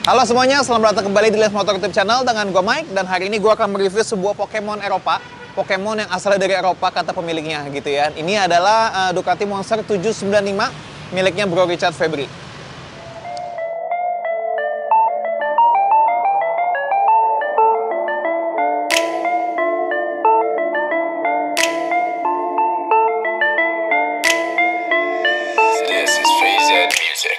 Halo semuanya, selamat datang kembali di Les Motor YouTube Channel dengan gue Mike. Dan hari ini gue akan mereview sebuah Pokemon Eropa. Pokemon yang asalnya dari Eropa kata pemiliknya gitu ya. Ini adalah Ducati Monster 795 miliknya Bro Richard Febri. This is Phase Music.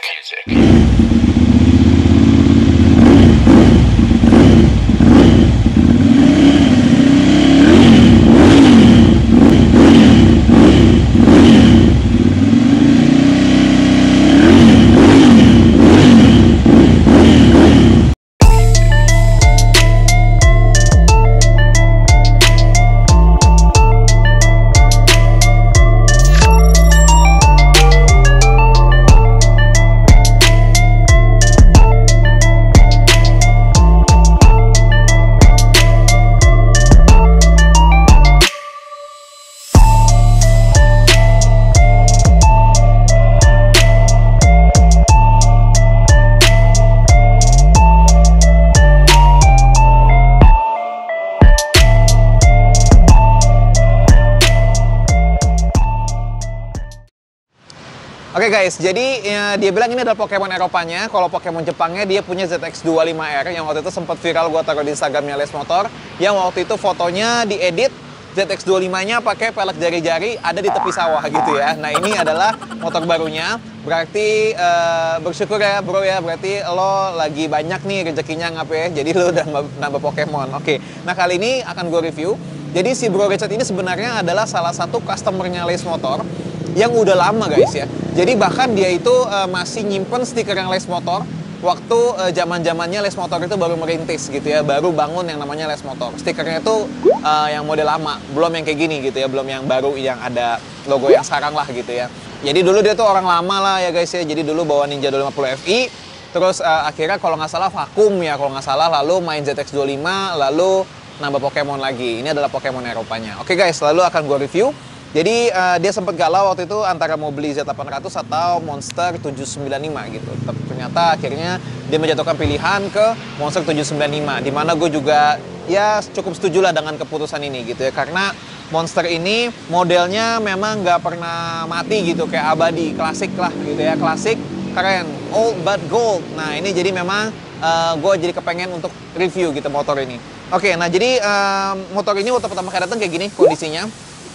Oke guys, jadi ya, dia bilang ini adalah Pokemon Eropanya. Kalau Pokemon Jepangnya dia punya ZX25R yang waktu itu sempat viral gue taruh di Instagramnya Les Motor. Yang waktu itu fotonya diedit ZX25-nya pakai pelek jari-jari ada di tepi sawah gitu ya. Nah ini adalah motor barunya. Berarti bersyukur ya bro ya, berarti lo lagi banyak nih rezekinya ya. Jadi lo udah nambah Pokemon. Oke, nah kali ini akan gue review. Jadi si Bro Richard ini sebenarnya adalah salah satu customernya Les Motor yang udah lama guys ya. Jadi bahkan dia itu masih nyimpen stiker yang Les Motor waktu zaman-zamannya Les Motor itu baru merintis gitu ya, baru bangun yang namanya Les Motor. Stikernya itu yang model lama, belum yang kayak gini gitu ya, belum yang baru yang ada logo yang sekarang lah gitu ya. Jadi dulu dia tuh orang lama lah ya guys ya. Jadi dulu bawa Ninja 250 Fi, terus akhirnya kalau nggak salah vakum ya kalau nggak salah, lalu main ZX25, lalu nambah Pokemon lagi. Ini adalah Pokemon Eropanya. Oke guys, lalu akan gue review. Jadi dia sempat galau waktu itu antara mau beli Z800 atau Monster 795 gitu. Tapi ternyata akhirnya dia menjatuhkan pilihan ke Monster 795. Dimana gue juga ya cukup setuju lah dengan keputusan ini gitu ya. Karena Monster ini modelnya memang nggak pernah mati gitu. Kayak abadi, klasik lah gitu ya. Klasik, keren, old but gold. Nah ini jadi memang gue jadi kepengen untuk review gitu motor ini. Oke, nah jadi motor ini waktu pertama kali datang kayak gini kondisinya.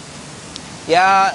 Ya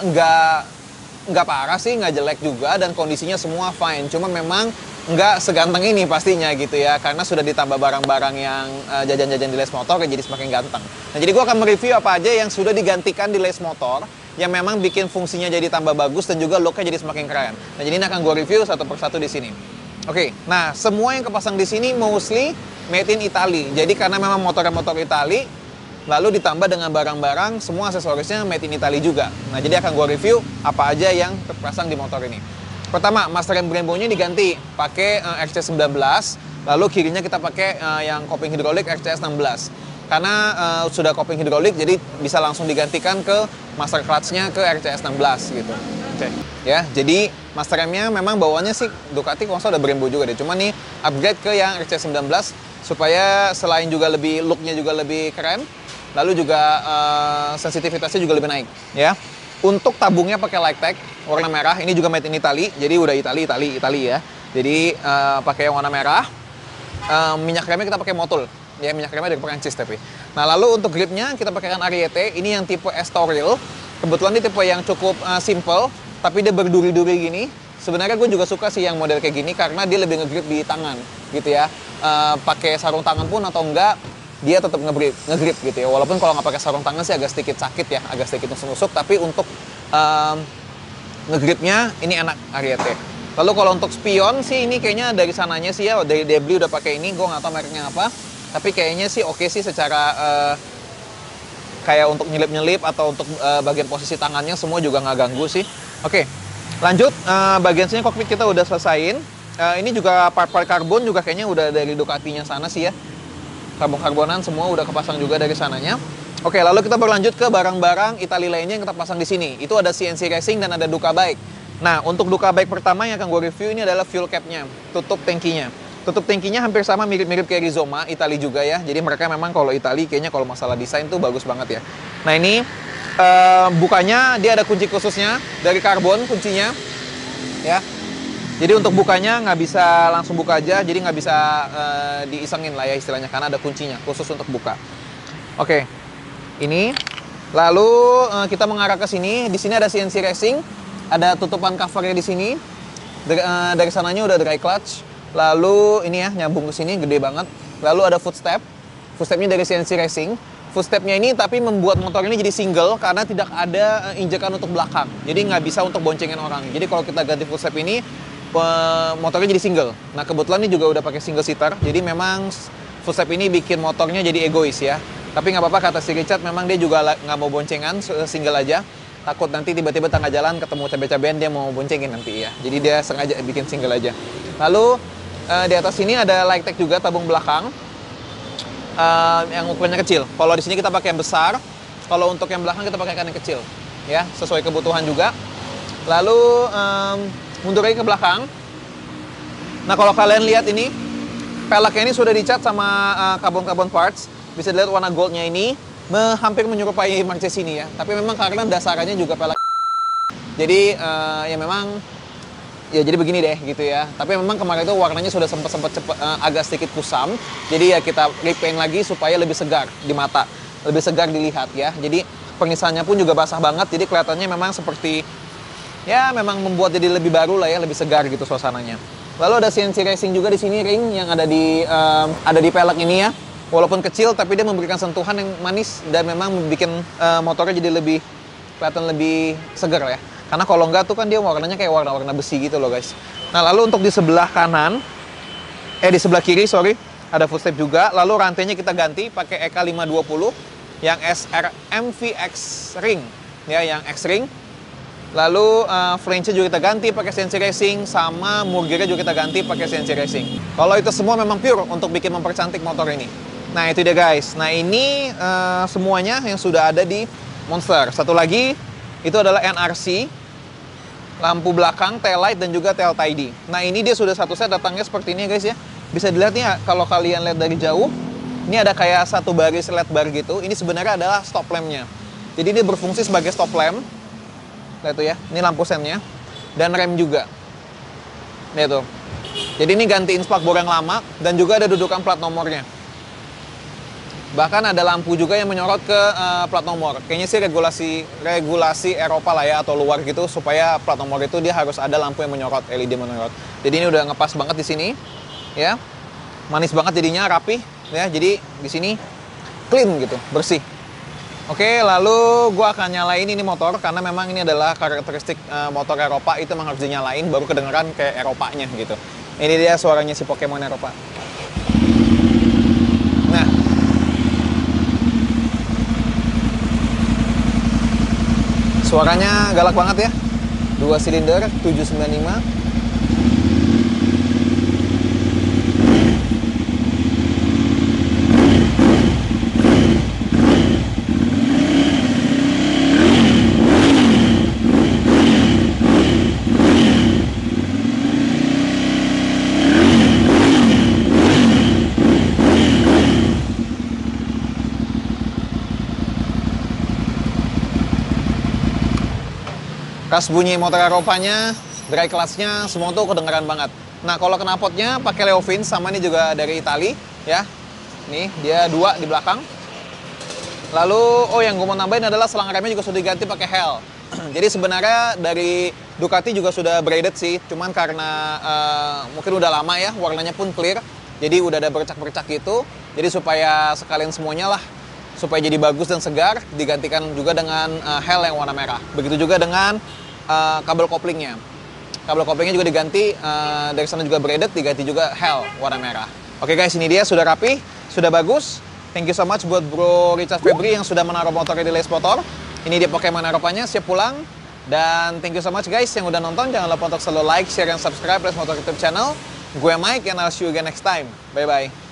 nggak parah sih, nggak jelek juga, dan kondisinya semua fine. Cuma memang nggak seganteng ini pastinya gitu ya, karena sudah ditambah barang-barang yang jajan-jajan di Les Motor jadi semakin ganteng. Nah jadi gue akan mereview apa aja yang sudah digantikan di Les Motor yang memang bikin fungsinya jadi tambah bagus dan juga looknya jadi semakin keren. Nah jadi ini akan gue review satu persatu di sini. Oke, nah semua yang kepasang di sini mostly made in Italy. Jadi karena memang motornya motor Italy, lalu ditambah dengan barang-barang semua aksesorisnya made in Italy juga. Nah jadi akan gue review apa aja yang terpasang di motor ini. Pertama, master and Brembo-nya diganti pakai RC19, lalu kirinya kita pakai yang kopling hidrolik RCS16. Karena sudah kopling hidrolik jadi bisa langsung digantikan ke master clutch-nya ke RCS16 gitu. Oke. Ya, jadi master M-nya memang bawaannya sih Ducati kalau ada Brembo juga deh. Cuma nih upgrade ke yang RC19 supaya selain juga lebih look-nya juga lebih keren, lalu juga sensitivitasnya juga lebih naik ya. Untuk tabungnya pakai Lightech warna merah, ini juga made in Italy, jadi udah Italy ya. Jadi pakai yang warna merah. Minyak remnya kita pakai Motul ya, minyak remnya dari Perancis tapi. Nah lalu untuk gripnya kita pakaikan Ariete, ini yang tipe Estoril. Kebetulan ini tipe yang cukup simple, tapi dia berduri-duri gini. Sebenarnya gue juga suka sih yang model kayak gini karena dia lebih ngegrip di tangan gitu ya. Pakai sarung tangan pun atau enggak, dia tetap ngegrip gitu ya. Walaupun kalau nggak pakai sarung tangan sih agak sedikit sakit ya, agak sedikit nusuk-nusuk, tapi untuk ngegripnya ini enak Ariete. Lalu kalau untuk spion sih ini kayaknya dari sananya sih ya, dari Debli udah pakai ini, gue nggak tahu mereknya apa, tapi kayaknya sih oke sih secara kayak untuk nyelip-nyelip atau untuk bagian posisi tangannya semua juga nggak ganggu sih. Oke, lanjut bagian sini kokpit kita udah selesaiin. Ini juga part-part karbon juga kayaknya udah dari Ducatinya sana sih ya. Karbon-karbonan semua udah kepasang juga dari sananya. Oke, lalu kita berlanjut ke barang-barang Italia lainnya yang kita pasang di sini. Itu ada CNC Racing dan ada Duca Bike. Nah, untuk Duca Bike pertama yang akan gue review ini adalah fuel cap-nya, tutup tangkinya. Tutup tangkinya hampir sama, mirip-mirip kayak Rizoma, Italia juga ya. Jadi mereka memang kalau Italia kayaknya kalau masalah desain tuh bagus banget ya. Nah ini bukanya dia ada kunci khususnya dari karbon kuncinya ya. Jadi untuk bukanya nggak bisa langsung buka aja, jadi nggak bisa diisengin lah ya istilahnya, karena ada kuncinya khusus untuk buka. Oke, ini lalu kita mengarah ke sini. Di sini ada CNC Racing, ada tutupan covernya di sini. Dari sananya udah dry clutch. Lalu ini ya nyambung ke sini gede banget. Lalu ada footstep. Footstepnya dari CNC Racing. Footstepnya ini tapi membuat motor ini jadi single karena tidak ada injekan untuk belakang. Jadi nggak bisa untuk boncengin orang. Jadi kalau kita ganti footstep ini motornya jadi single. Nah kebetulan ini juga udah pakai single seater. Jadi memang footstep ini bikin motornya jadi egois ya. Tapi nggak apa-apa kata si Richard, memang dia juga nggak mau boncengan, single aja. Takut nanti tiba-tiba tengah jalan ketemu cabe-cabean dia mau boncengin nanti ya. Jadi dia sengaja bikin single aja. Lalu di atas sini ada light tech juga, tabung belakang yang ukurannya kecil. Kalau di sini kita pakai yang besar, kalau untuk yang belakang kita pakai yang kecil, ya sesuai kebutuhan juga. Lalu mundur lagi ke belakang. Nah kalau kalian lihat ini, peleknya ini sudah dicat sama karbon parts. Bisa dilihat warna goldnya ini hampir menyerupai Mercedes ini ya. Tapi memang karena dasarnya juga pelek. Jadi ya memang ya jadi begini deh gitu ya. Tapi memang kemarin itu warnanya sudah sempat agak sedikit kusam. Jadi ya kita repaint lagi supaya lebih segar di mata, lebih segar dilihat ya. Jadi penisannya pun juga basah banget. Jadi kelihatannya memang seperti ya memang membuat jadi lebih baru lah ya, lebih segar gitu suasananya. Lalu ada CNC Racing juga di sini, ring yang ada di pelek ini ya. Walaupun kecil tapi dia memberikan sentuhan yang manis dan memang bikin motornya jadi lebih kelihatan lebih segar ya. Karena kalau enggak tuh kan dia warnanya kayak warna-warna besi gitu loh guys. Nah lalu untuk di sebelah kanan, di sebelah kiri sorry, ada footstep juga. Lalu rantainya kita ganti pakai EK 520 yang SRMVX ring, ya yang X ring. Lalu flange-nya juga kita ganti pakai CNC Racing, sama murgirnya juga kita ganti pakai CNC Racing. Kalau itu semua memang pure untuk bikin mempercantik motor ini. Nah itu dia guys. Nah ini semuanya yang sudah ada di Monster. Satu lagi itu adalah NRC, lampu belakang, tail light, dan juga tail tidy. Nah ini dia sudah satu set datangnya seperti ini guys ya. Bisa dilihat nih kalau kalian lihat dari jauh, ini ada kayak satu baris LED bar gitu. Ini sebenarnya adalah stop lamp-nya. Jadi dia berfungsi sebagai stop lamp. Lihat tuh ya, ini lampu sennya. Dan rem juga. Lihat tuh. Jadi ini gantiin spakbor yang lama, dan juga ada dudukan plat nomornya. Bahkan ada lampu juga yang menyorot ke plat nomor. Kayaknya sih regulasi Eropa lah ya, atau luar gitu, supaya plat nomor itu dia harus ada lampu yang menyorot, LED menyorot. Jadi ini udah ngepas banget di sini, ya, manis banget jadinya, rapih, ya. Jadi di sini clean gitu, bersih. Oke, lalu gua akan nyalain ini motor karena memang ini adalah karakteristik motor Eropa, itu memang harus dinyalain baru kedengeran kayak Eropanya gitu. Ini dia suaranya si Pokemon Eropa. Nah. Suaranya galak banget ya. 2 silinder 795. Kas bunyi motor Eropanya, dry clutch-nya, semua tuh kedengeran banget. Nah, kalau knalpotnya pakai Leovin, sama ini juga dari Itali, ya. Nih, dia 2 di belakang. Lalu, yang gue mau nambahin adalah selang remnya juga sudah diganti pakai Hell. Jadi sebenarnya dari Ducati juga sudah braided sih, cuman karena mungkin udah lama ya, warnanya pun clear. Jadi udah ada bercak-bercak gitu. Jadi supaya sekalian semuanya lah, supaya jadi bagus dan segar, digantikan juga dengan Hell yang warna merah. Begitu juga dengan kabel koplingnya. Kabel koplingnya juga diganti, dari sana juga braided, diganti juga Hell warna merah. Oke guys, ini dia sudah rapi, sudah bagus. Thank you so much buat Bro Richard Febri yang sudah menaruh motornya di Les Motor. Ini dia Pokemon Eropanya, siap pulang. Dan thank you so much guys yang udah nonton. Jangan lupa untuk selalu like, share, dan subscribe Les Motor YouTube channel. Gue Mike, and I'll see you again next time. Bye-bye.